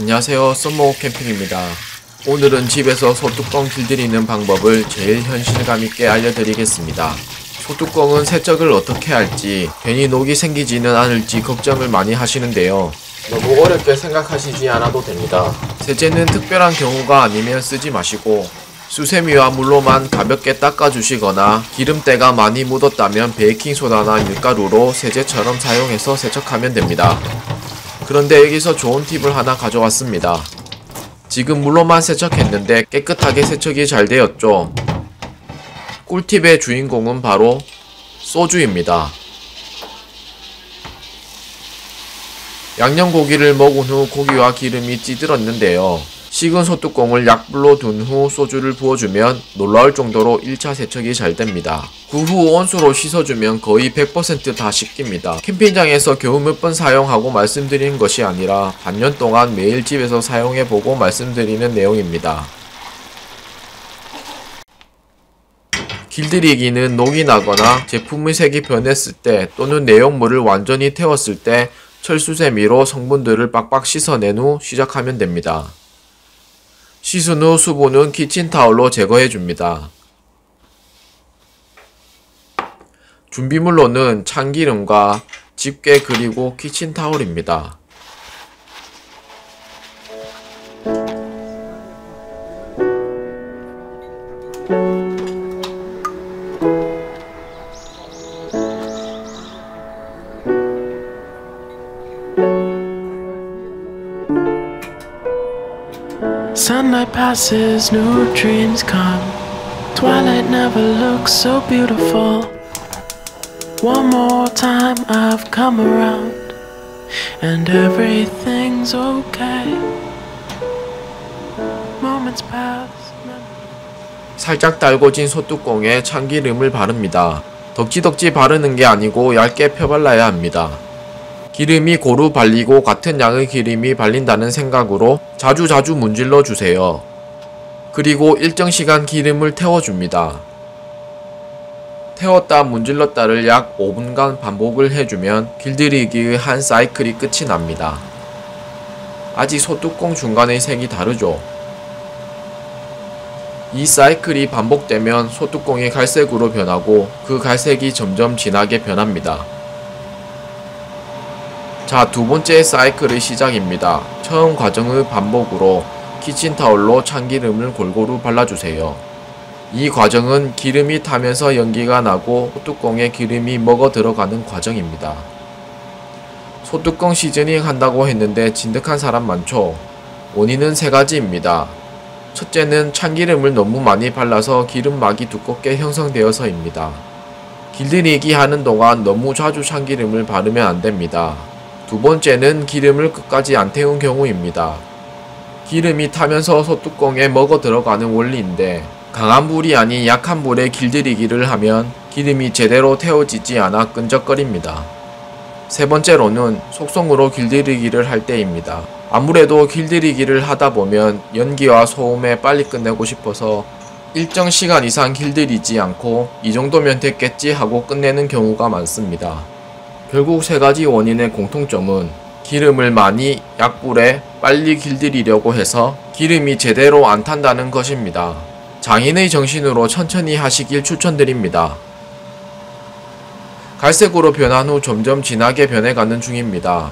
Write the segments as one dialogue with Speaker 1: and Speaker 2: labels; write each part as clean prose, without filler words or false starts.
Speaker 1: 안녕하세요, 썸머오 캠핑입니다. 오늘은 집에서 소뚜껑 길들이는 방법을 제일 현실감 있게 알려드리겠습니다. 소뚜껑은 세척을 어떻게 할지, 괜히 녹이 생기지는 않을지 걱정을 많이 하시는데요. 너무 어렵게 생각하시지 않아도 됩니다. 세제는 특별한 경우가 아니면 쓰지 마시고 수세미와 물로만 가볍게 닦아주시거나 기름때가 많이 묻었다면 베이킹소다나 밀가루로 세제처럼 사용해서 세척하면 됩니다. 그런데 여기서 좋은 팁을 하나 가져왔습니다. 지금 물로만 세척했는데 깨끗하게 세척이 잘 되었죠? 꿀팁의 주인공은 바로 소주입니다. 양념고기를 먹은 후 고기와 기름이 찌들었는데요. 식은 소뚜껑을 약불로 둔 후 소주를 부어주면 놀라울 정도로 1차 세척이 잘 됩니다. 그 후 온수로 씻어주면 거의 100% 다 씻깁니다. 캠핑장에서 겨우 몇 번 사용하고 말씀드리는 것이 아니라 반년 동안 매일 집에서 사용해보고 말씀드리는 내용입니다. 길들이기는 녹이 나거나 제품의 색이 변했을 때 또는 내용물을 완전히 태웠을 때 철수세미로 성분들을 빡빡 씻어낸 후 시작하면 됩니다. 씻은 후 수분은 키친타올로 제거해줍니다. 준비물로는 참기름과 집게 그리고 키친타올입니다.
Speaker 2: Sunlight passes, new dreams come. Twilight never looks so beautiful. One more time I've come around, and everything's okay. Moments pass.
Speaker 1: 살짝 달궈진 소뚜껑에 참기름을 바릅니다. 덕지덕지 바르는 게 아니고 얇게 펴발라야 합니다. 기름이 고루 발리고 같은 양의 기름이 발린다는 생각으로 자주자주 문질러 주세요. 그리고 일정 시간 기름을 태워줍니다. 태웠다 문질렀다를 약 5분간 반복을 해주면 길들이기의 한 사이클이 끝이 납니다. 아직 소뚜껑 중간의 색이 다르죠? 이 사이클이 반복되면 소뚜껑이 갈색으로 변하고 그 갈색이 점점 진하게 변합니다. 자, 두 번째 사이클의 시작입니다. 처음 과정의 반복으로 키친타올로 참기름을 골고루 발라주세요. 이 과정은 기름이 타면서 연기가 나고 소뚜껑에 기름이 먹어 들어가는 과정입니다. 소뚜껑 시즈닝 한다고 했는데 진득한 사람 많죠? 원인은 세 가지입니다. 첫째는 참기름을 너무 많이 발라서 기름막이 두껍게 형성되어서입니다. 길들이기 하는 동안 너무 자주 참기름을 바르면 안됩니다. 두 번째는 기름을 끝까지 안 태운 경우입니다. 기름이 타면서 소뚜껑에 먹어 들어가는 원리인데 강한 불이 아닌 약한 불에 길들이기를 하면 기름이 제대로 태워지지 않아 끈적거립니다. 세 번째로는 속성으로 길들이기를 할 때입니다. 아무래도 길들이기를 하다 보면 연기와 소음에 빨리 끝내고 싶어서 일정 시간 이상 길들이지 않고 이 정도면 됐겠지 하고 끝내는 경우가 많습니다. 결국 세 가지 원인의 공통점은 기름을 많이 약불에 빨리 길들이려고 해서 기름이 제대로 안 탄다는 것입니다. 장인의 정신으로 천천히 하시길 추천드립니다. 갈색으로 변한 후 점점 진하게 변해가는 중입니다.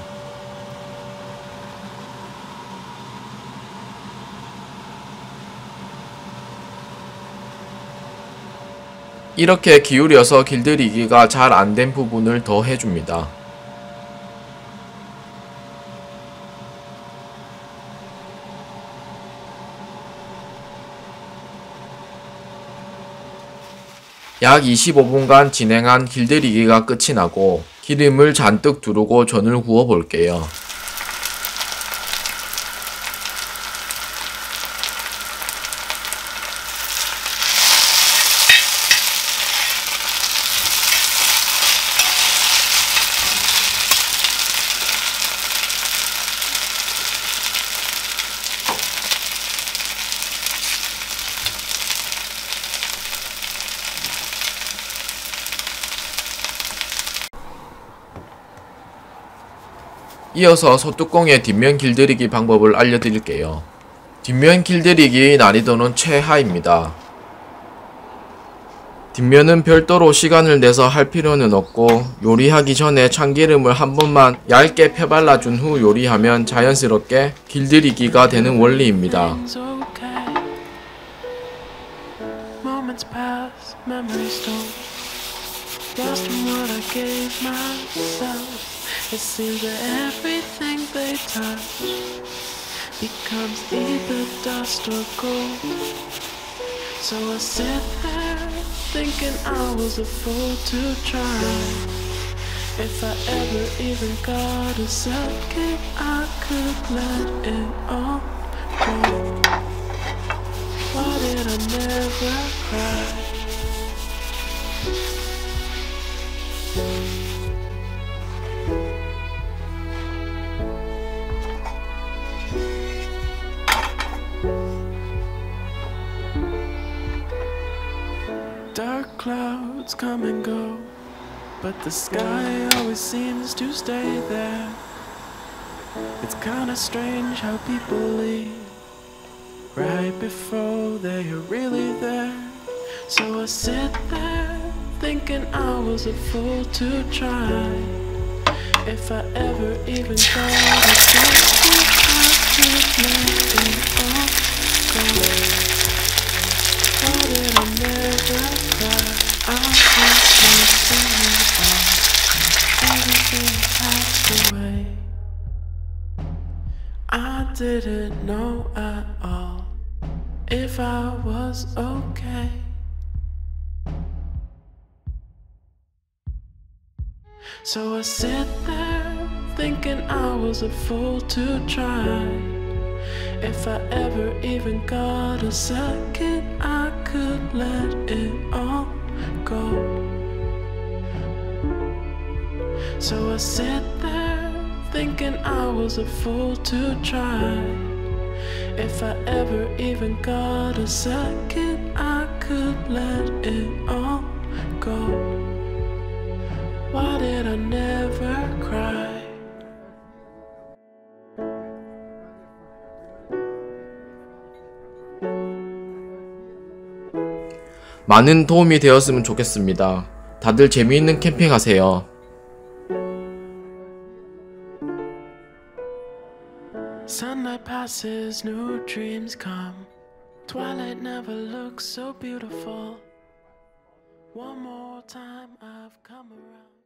Speaker 1: 이렇게 기울여서 길들이기가 잘 안된 부분을 더 해줍니다. 약 25분간 진행한 길들이기가 끝이 나고 기름을 잔뜩 두르고 전을 구워 볼게요. 이어서 소뚜껑의 뒷면 길들이기 방법을 알려드릴게요. 뒷면 길들이기 난이도는 최하입니다. 뒷면은 별도로 시간을 내서 할 필요는 없고 요리하기 전에 참기름을 한 번만 얇게 펴발라준 후 요리하면 자연스럽게 길들이기가 되는 원리입니다.
Speaker 2: Things okay. Moments pass, memories don't. Lost in what I gave myself. It seems that everything they touch becomes either dust or gold. So I sit there thinking I was a fool to try. If I ever even got a second, I could let it all go. Why did I never cry? Dark clouds come and go, but the sky always seems to stay there. It's kinda strange how people leave right before they are really there. So I sit there thinking I was a fool to try. If I ever even got a second, I could let it all go. Why did I never cry? I just everything passed away. I didn't know at all if I was okay. So I sit there thinking I was a fool to try. If I ever even got a second, I could let it all go. So I sit there thinking I was a fool to try. If I ever even got a second, I could let it all go. Why did I never cry?
Speaker 1: 많은 도움이 되었으면 좋겠습니다. 다들 재미있는 캠핑 하세요.
Speaker 2: Sunlight passes, new dreams come. Twilight never looks so beautiful. One more time I've come around.